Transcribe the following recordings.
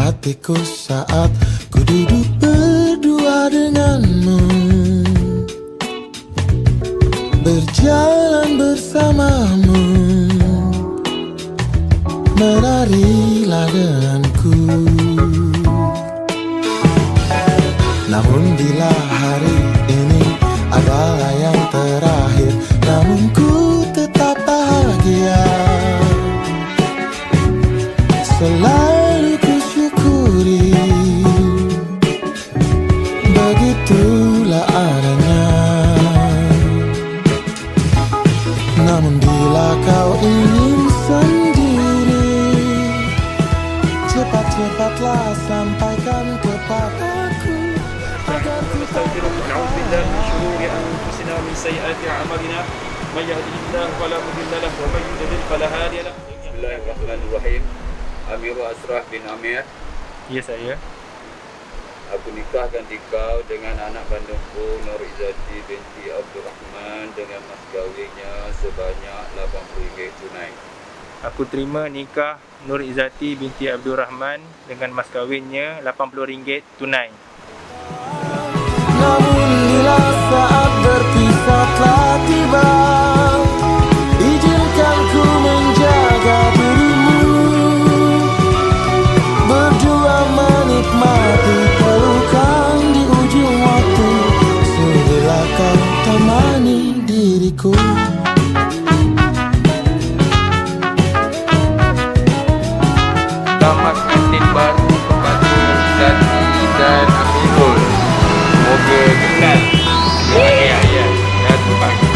hatiku saat ku duduk berdua denganmu, berjalan bersamamu, menarilah denganku. Namun bila hari ini adalah yang terakhir, namun ku tetap bahagia. Selalu ku syukuri, begitulah adanya. Namun bila kau ingin sendiri, cepat-cepatlah sampaikan kepadaku agar ku tak Na'udzubillahi min syururi anfusina wa min sayyiati a'malina. May yahdihillahu fala mudilla lahu wa may yudlil fala hadiya lahu. Bismillahirrahmanirrahim. Amirul Asraf bin Amir. Ya, saya. Aku nikahkan kau dengan anak kandungku Nur Izzati binti Abdurrahman dengan mas kawinnya sebanyak RM80 tunai. Aku terima nikah Nur Izzati binti Abdurrahman dengan mas kawinnya RM80 tunai. Namun bila saat berpisah telah tiba, izinkan ku menjaga dirimu, berdua menikmati pelukan di ujung waktu. Sudilah kau temani diriku. Selamat kantin baru kepada Izzati dan Amirul. Semoga kekal. Ya. Terima kasih.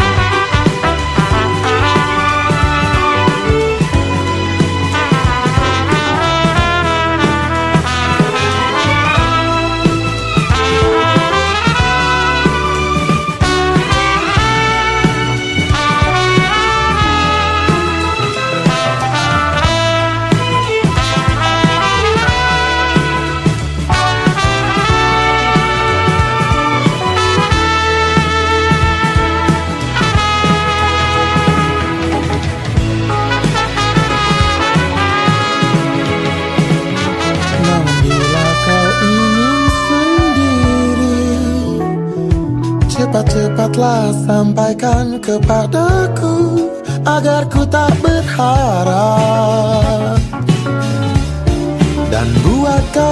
Cepat-cepatlah sampaikan kepadaku agar ku tak berharap dan buat kau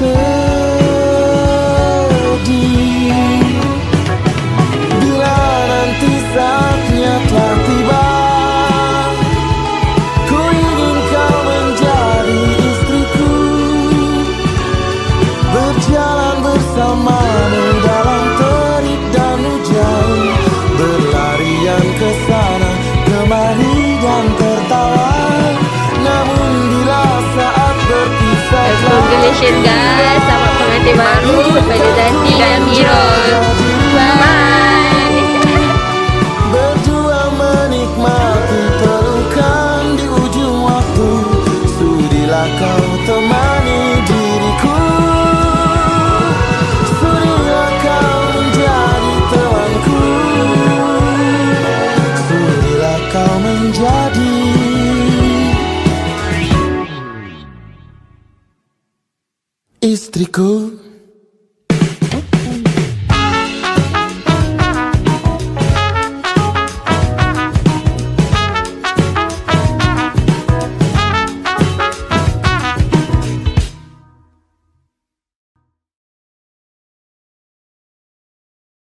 bersedih. Bila nanti saatnya telah tiba, ku ingin kau menjadi istriku, berjalan bersamamu dalam terik dan hujan, berlarian ke sana kemari dan tertawa. Namun bila saat berpisah, congratulations guys, selamat pengantin baru kepada Zati dan Amirul. Bye. berdua menikmati pelukan di ujung waktu. Sudilah kau temani diriku, sudilah kau menjadi temanku, sudilah kau menjadi istriku.